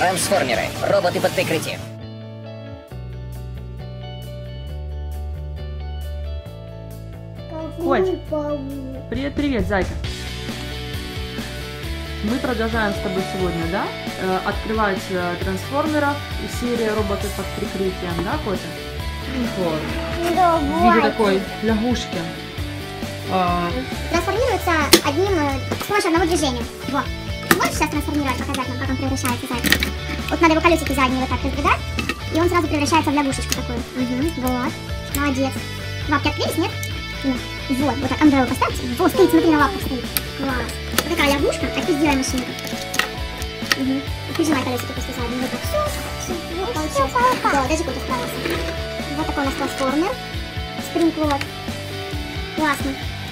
Трансформеры. Роботы под прикрытием. Коть, привет, зайка. Мы продолжаем с тобой сегодня, да, открывать трансформеров и серия роботов под прикрытием, да, Котя? Вот. В виде такой лягушки. Трансформируется с помощью одного движения. Вот. Можешь сейчас трансформировать, показать нам, как он превращается, зайка? Вот надо его колесики задние вот так раздвигать, и он сразу превращается в лягушечку такую. Угу. Вот. Молодец. Лапки открылись, нет? Нет. Вот, вот так Андрею поставьте. Вот, стоит, смотри, на лапках стоит. Класс. Вот такая лягушка, а теперь сделай машинку. Угу. Прижимай колесики после задние. Вот так. Все, вот получилось. Да, даже Котя справился. Вот такой у нас трансформер. Спринг-вот. Классно.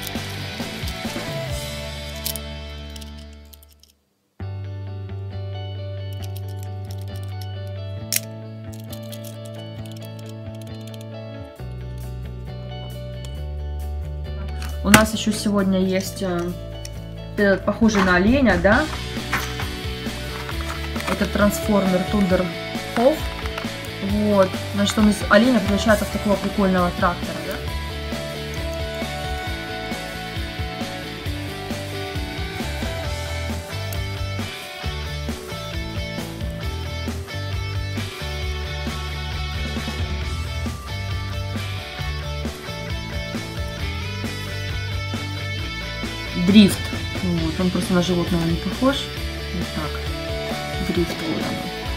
У нас еще сегодня есть этот, похожий на оленя, да? Это трансформер Thunder Hawk. Вот. Значит, он из оленя превращается в такого прикольного трактора, да? Дрифт. Вот. Он просто на животного не похож. Вот так. Дрифт. Вот оно.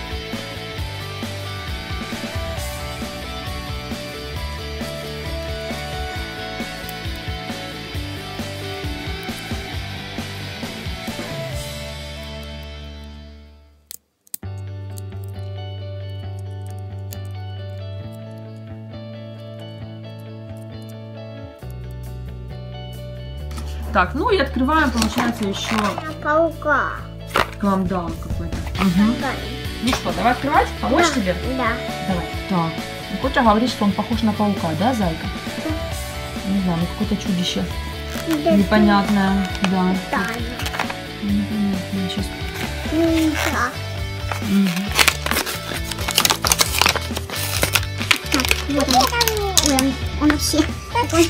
Так, ну и открываем, получается, еще Паука. кламдаун какой-то. Угу. Ну что, давай открывать? Помочь тебе? Да. Давай. Так. Ну, Котя говорит, что он похож на паука, да, зайка? Не знаю, ну какое-то чудище. Непонятное, да. Да. Непонятное. Сейчас. Да. Угу. Так, вот он. Ой, он вообще такой,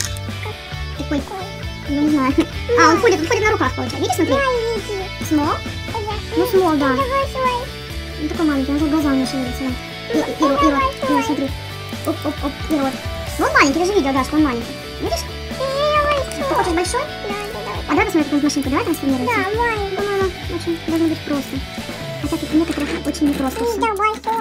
я не знаю. А, он ходит на руках, получается. Видишь, смотри? Смол? Ну, смол, да. Он такой маленький, он уже глазами шевелится. И рот, смотри. Оп, и рот. Ну, он маленький, ты же видел, да, что он маленький. Видишь? Ты хочешь большой? А давай посмотрим, как машинка, давай трансформируется. По-моему, очень должно быть просто. Хотя тут некоторых очень непросто все. Так.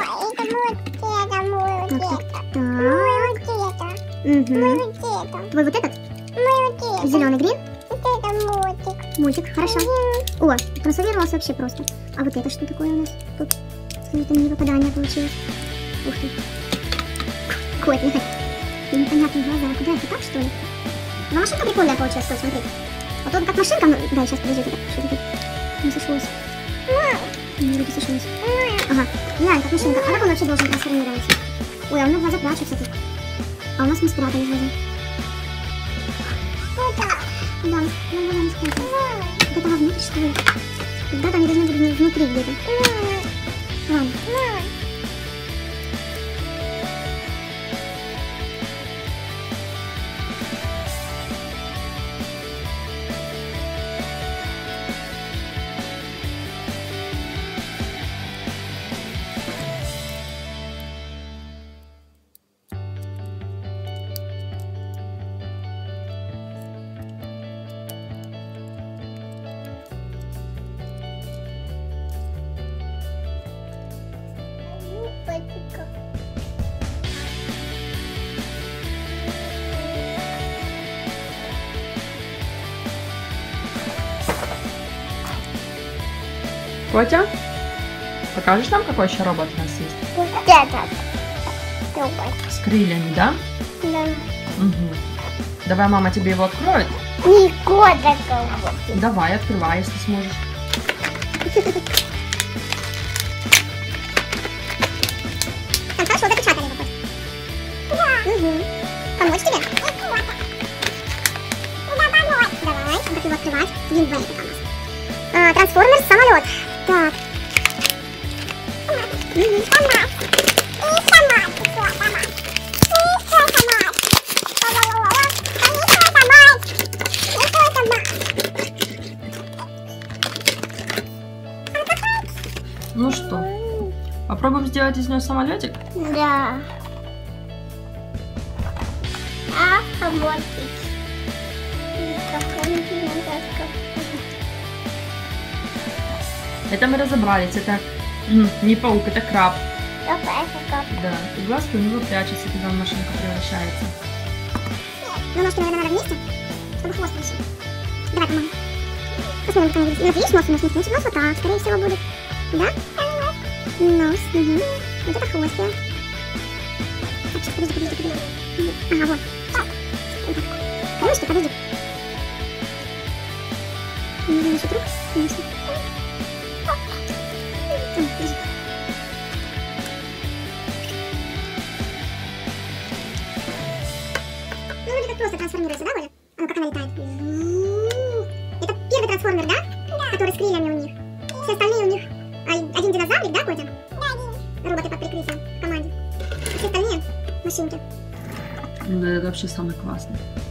Угу. Твой вот этот? Зеленый грин? Мультик, хорошо. О, трансформировался вообще просто. А вот это что такое у нас? Тут какое-то не попадание получилось. Ух ты. Какое-то непонятные глаза. Куда это, так что ли? Но машинка прикольная получилась, вот смотри. Вот он как машинка, ну, да, сейчас подожди, что-то тут не сошлось. Не, вроде сошлось. Ага, реально как машинка. А как он вообще должен трансформироваться? Ой, а у него глаза прячутся тут. А у нас не спрятались глаза. Да, надо не спрятать. Вот это внутрь, что ли? Когда-то они должны быть внутри где-то. Ладно. Котя, покажешь нам, какой еще робот у нас есть? Вот этот робот. С крыльями, да? Да. Угу. Давай мама тебе его откроет. Никуда такого. Давай, открывай, если сможешь. Там хорошо запечатали его. Да. Угу. Помочь тебе? Давай, как его открывать? Трансформер самолет. Так. Томат. И томат. Томат. Ну что, попробуем сделать из нее самолетик? Да. Вот. Это мы разобрались, это не паук, это краб. Да, и глазки у него прячутся, когда он в машинку превращается. Ну, ножки, наверное, надо вместе, чтобы хвост вышел. Давай, помогу. Посмотрим, как они выглядят. Нет, видишь, нос у нас не значит, нос вот так, скорее всего, будет. Да? Нос, угу. Вот это хвост, да. Так, сейчас, подожди. Ага, вот. Вот так. Крылышки, подожди. Нужно еще круг, конечно. Подожди. Ну, вроде как просто трансформируется, да, Оля? А ну, как она летает? Это первый трансформер, да? Да. Который с крыльями у них. Все остальные у них... Один динозаврик, да, Котя? Да, один. Роботы под прикрытием в команде. Все остальные машинки. Да, это вообще самый классный.